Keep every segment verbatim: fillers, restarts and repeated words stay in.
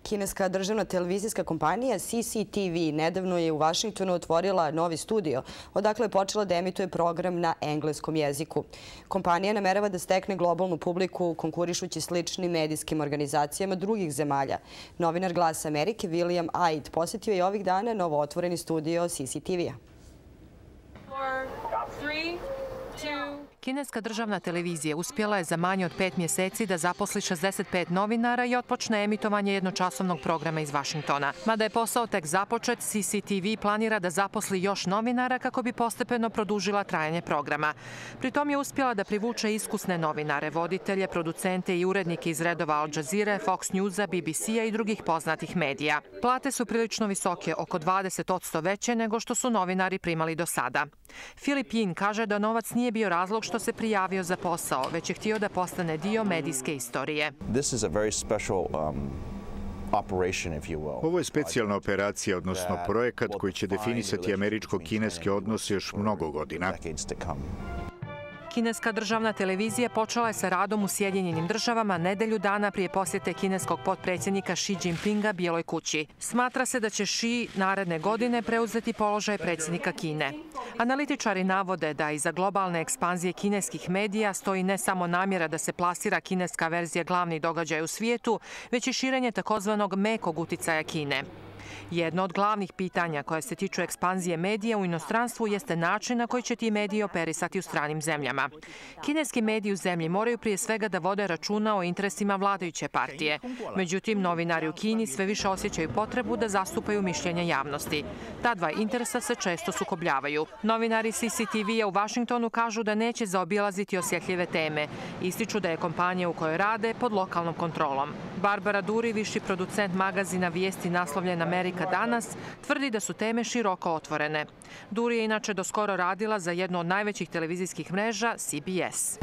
Kineska državna televizijska kompanija C C T V nedavno je u Vašingtonu otvorila novi studio, odakle je počela da emituje program na engleskom jeziku. Kompanija namerava da stekne globalnu publiku konkurišući sličnim medijskim organizacijama drugih zemalja. Novinar Glasa Amerike William Aid posjetio je ovih dana novo otvoreni studio C C T V-a. Kineska državna televizija uspjela je za manje od pet mjeseci da zaposli šezdeset pet novinara i otpočne emitovanje jednočasovnog programa iz Vašingtona. Mada je posao tek započet, C C T V planira da zaposli još novinara kako bi postepeno produžila trajanje programa. Pritom je uspjela da privuče iskusne novinare, voditelje, producente i urednike iz redova Al Jazeere, Fox Newsa, B B C-a i drugih poznatih medija. Plate su prilično visoke, oko dvadeset posto veće nego što su novinari primali do sada. Philip Yin kaže da novac nije bio razlog što se prijavio za posao, već je htio da postane dio medijske istorije. Ovo je specijalna operacija, odnosno projekat koji će definisati američko-kineske odnose još mnogo godina. Kineska državna televizija počela je sa radom u Sjedinjenim državama nedelju dana prije posjete kineskog potpredsjednika Xi Jinpinga Bijeloj kući. Smatra se da će Xi naredne godine preuzeti položaj predsjednika Kine. Analitičari navode da iza globalne ekspanzije kineskih medija stoji ne samo namjera da se plasira kineska verzija glavnih događaja u svijetu, već i širenje takozvanog mekog uticaja Kine. Jedno od glavnih pitanja koje se tiču ekspanzije medija u inostranstvu jeste način na koji će ti mediji operisati u stranim zemljama. Kineski mediji u zemlji moraju prije svega da vode računa o interesima vladajuće partije. Međutim, novinari u Kini sve više osjećaju potrebu da zastupaju mišljenje javnosti. Ta dva interesa se često sukobljavaju. Novinari C C T V-a u Vašingtonu kažu da neće zaobilaziti osjetljive teme. Ističu da je kompanija u kojoj rade pod lokalnom kontrolom. Barbara Duri, viši producent magazina Vijesti naslovljen Amerika danas, tvrdi da su teme široko otvorene. Duri je inače doskoro radila za jednu od najvećih televizijskih mreža C B S.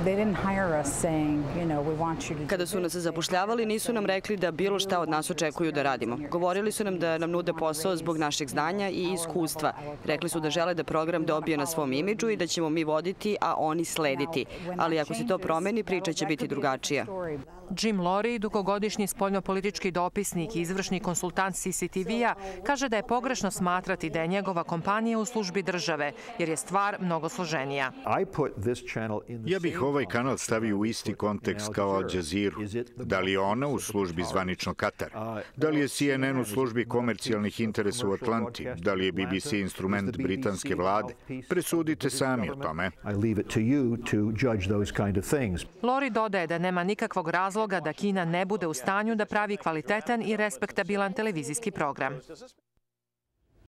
Kada su nas zapošljavali, nisu nam rekli da bilo šta od nas očekuju da radimo. Govorili su nam da nam nude posao zbog našeg znanja i iskustva. Rekli su da žele da program dobije na svom imidžu i da ćemo mi voditi, a oni slediti. Ali ako se to promeni, priča će biti drugačija. Jim Lori, dugogodišnji spoljnopolitički dopisnik i izvršni konsultant C C T V-a, kaže da je pogrešno smatrati da je njegova kompanija u službi države, jer je stvar mnogo složenija. Ja bih ovaj kanal stavio u isti kontekst kao Al Jazeera. Da li je ona u službi zvanično Katara? Da li je C N N u službi komercijalnih interesa u Atlanti? Da li je B B C instrument britanske vlade? Presudite sami o tome. Lori dodaje da nema nikakvog razloga da Kina ne bude u stanju da pravi kvalitetan i respektabilan televizijski program.